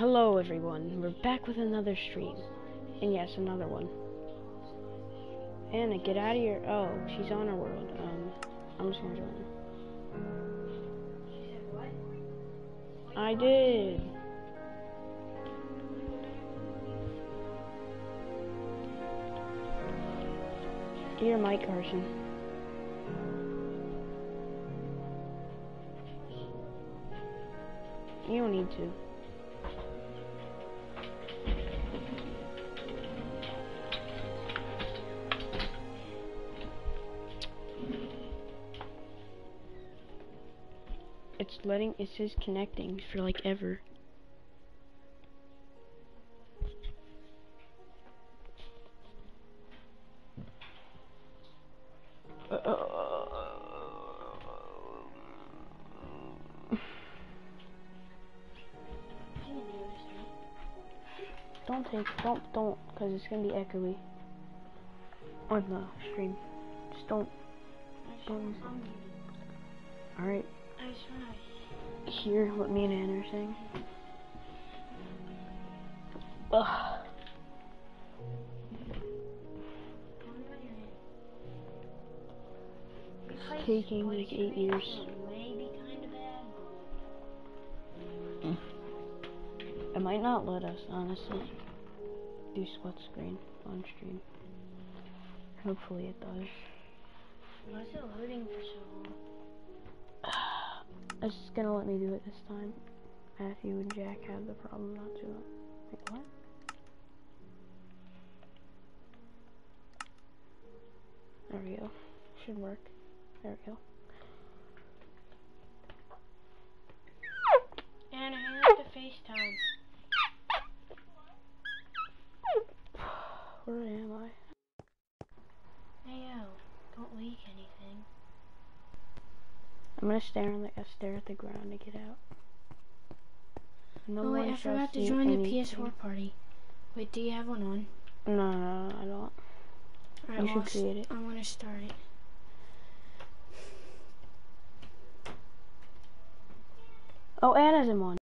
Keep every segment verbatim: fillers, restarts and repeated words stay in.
Hello everyone, we're back with another stream. And yes, another one. Anna, get out of your... Oh, she's on her world. Um, I'm just gonna join her. She said what? I did. Get your mic, Carson. You don't need to. It's letting, it says connecting for like ever. Uh, don't take, don't, don't, cause it's gonna be echoey on the stream. Just don't. don't Alright. I just wanna Hear what me and Anna are saying. Ugh. It's taking like eight years. Maybe kind of bad, Mm. It might not let us, honestly, do split screen on stream. Hopefully it does. but why is it loading for so long? It's just gonna let me do it this time. Matthew and Jack had the problem not to. Wait, what? There we go. Should work. There we go. Anna, hang up the FaceTime. Where am I? Hey yo, don't leak anything. I'm gonna stare on the uh, stare at the ground to get out. No oh wait, one I shall forgot to see join the anything. P S four party. Wait, do you have one on? No, no, no, I don't. Alright, You well, should create it. I want to start it. Oh, Anna's in one.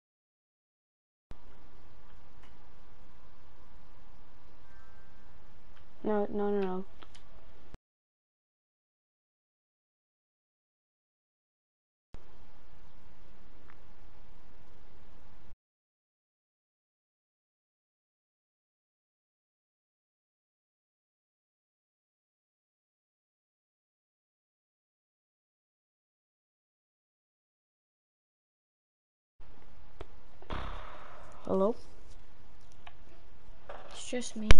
No, no, no, no. Hello? It's just me.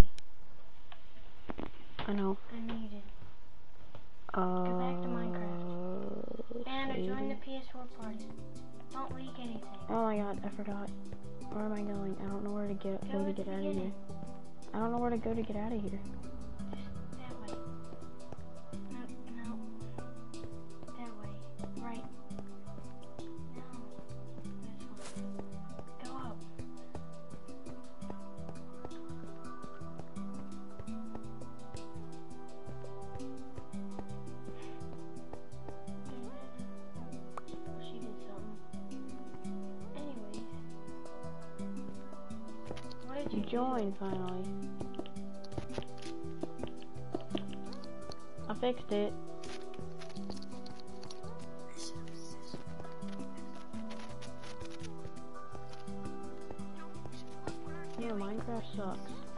I know. I need it. Uh, Go back to Minecraft. Anna, join saving. the P S four party. Don't leak anything. Oh my god, I forgot. Where am I going? I don't know where to get Go where to at get the out of here. beginning. I don't know where to go to get out of here. Just that way. No, no. That way. Right. No. This one. Go up. She did something. Anyways. What did You you do? joined finally. I fixed it. Yeah, Minecraft sucks.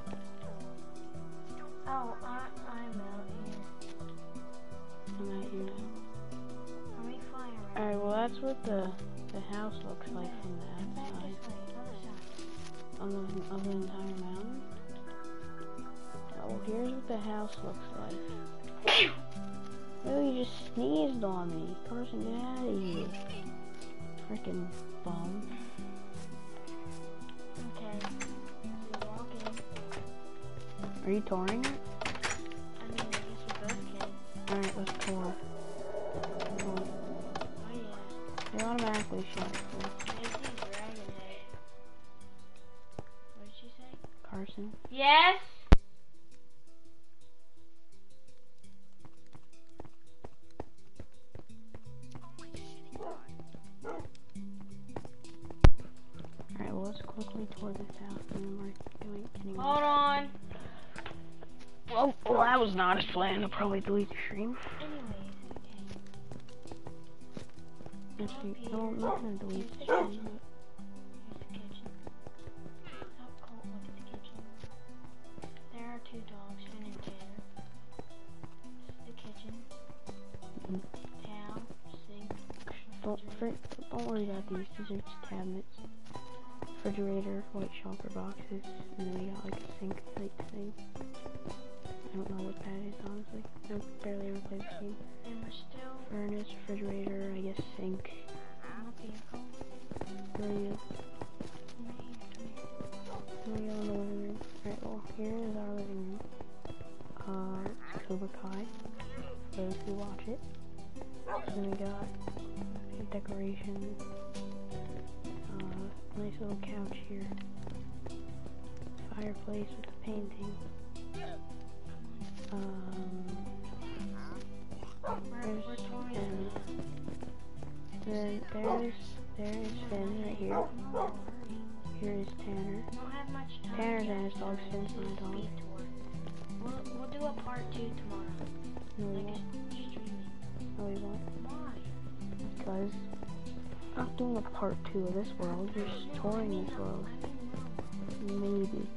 Oh, I, I'm out here. I'm out here now. Let me fly around. Alright, well that's what the the house looks like from the Back outside. this way, other side. On the of the entire mountain. Oh, here's what the house looks like. Oh, you just sneezed on me. Carson, get out of here. Freaking bum. Okay. We walk in. Are you touring it? I mean, I guess we both can. Alright, let's tour. Come on. Oh yeah. You're automatically shut. So. Nancy's dragon head. What did she say? Carson. Yes! Alright, well let's quickly toward this house and then we're going anyway. Hold on. Well, well, that was not as planned. I'll probably delete the stream. Anyways, okay. Actually, no, I'm not gonna delete the stream, but... Here's the kitchen. Stop, Colt, look at the kitchen. There are two dogs, Finn and Tanner. This is the kitchen. Mm-hmm. Towel, sink, Don't, for, don't worry about these. These are just cabinets. Refrigerator, white shopper boxes, and then we got like a sink type thing. I don't know what that is, honestly. I barely ever played this game. and we're still Furnace, refrigerator, I guess sink. on the vehicle. Where are you? Right here. Here we go in the living room. Alright, well, here is our living room. Uh, it's Cobra Kai, for those who watch it. And then we got a decoration. Uh, nice little couch here. Fireplace with the painting. Um, We're, there's we're touring Finn. Then there's, there's Finn right here. Here is Tanner. We don't have much time. Tanner's to and his dog, do Finn's a my dog. speed tour. We'll, we'll do a part two tomorrow. No, we Like won't. a streaming. No, we won't. Why? Because I'm not doing a part two of this world. We're just touring this world. Maybe.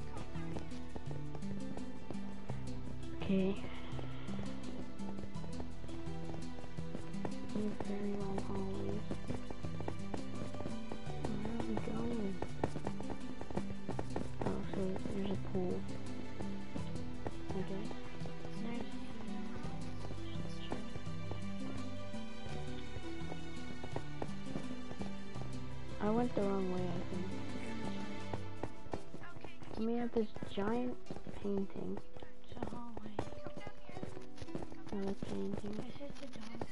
Okay. These very long hallways. Where are we going? Oh, so there's a pool. I guess. There's I went the wrong way, I think. And we have this giant painting. It's a hallway. Another painting. This is the dog.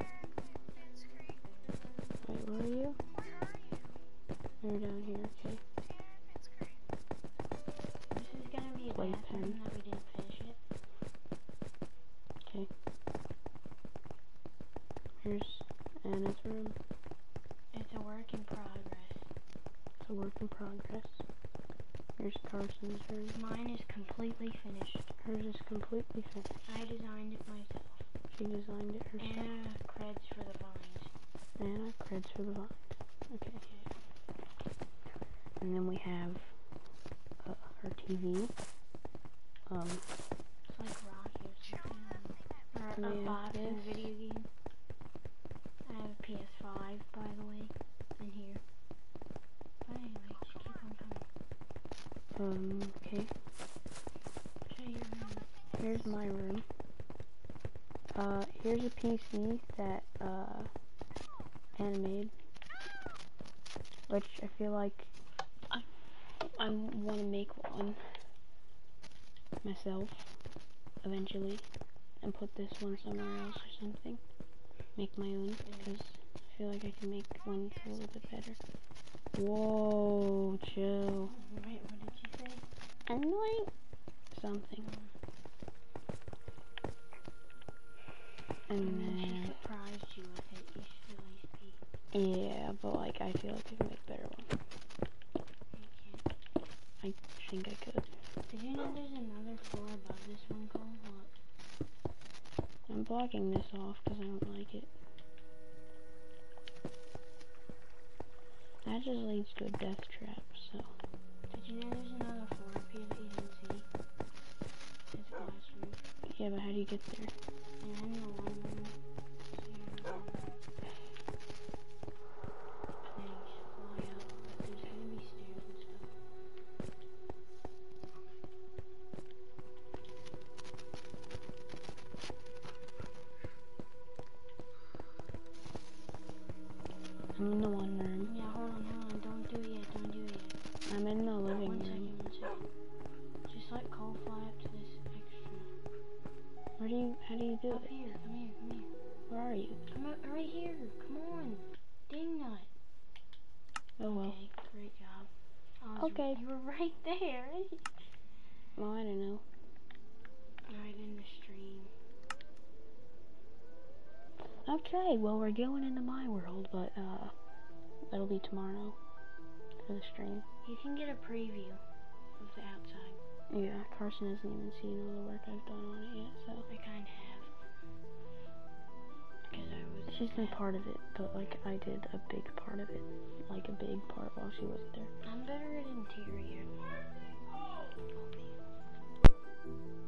Wait, where are you? You're down here, okay. This is gonna be a Play bathroom pen. that we didn't finish it. Okay. Here's Anna's room. It's a work in progress. It's a work in progress. Here's Carson's room. Mine is completely finished. Hers is completely finished. I designed it myself. She designed it herself. Anna creds for the vines. Anna, creds for the vines. Okay. And then we have uh, her T V. Um, It's like Rocky or something. Or a Yeah, boxing yes. video game. I have a P S five, by the way, in here. But anyway, just keep on coming. um, okay. Show your room. Here's my room. Uh, here's a P C that, uh, Anna made. Which I feel like I, I want to make one myself eventually and put this one somewhere else or something. Make my own because I feel like I can make one a little bit better. Whoa, chill. Wait, what did you say? Annoying something. And And then she then, surprised you with it. You should at least be. yeah, but like I feel like I can make a better one. You can't. I think I could. Did you know there's another floor above this one, Cole? Look. I'm blocking this off because I don't like it. That just leads to a death trap, so. Did you know there's another floor up here that you didn't see? It's glass roof. Yeah, but how do you get there? And I'm in the one room. So you're in the one room. And you just fly up, but there's gonna be stairs and stuff. I'm in the one room. Yeah, hold on, hold on. Don't do it yet. Don't do it yet. I'm in the living One room. second, one second. Just let Cole fly up to this extra. Where do you, how do you do Up it? here, come here, come here. Where are you? Come up, right here. Come on. Ding nut. Oh well. Okay, great job. I was Okay. You were right there. Well, I don't know. Right in the stream. Okay, well we're going into my world, but uh, that'll be tomorrow. for the stream. You can get a preview of the outside. Yeah, Carson hasn't even seen all the work I've done on it yet, so. I kind of have. Because I was. She's been part of it, but like I did a big part of it. Like a big part while she wasn't there. I'm better at interior.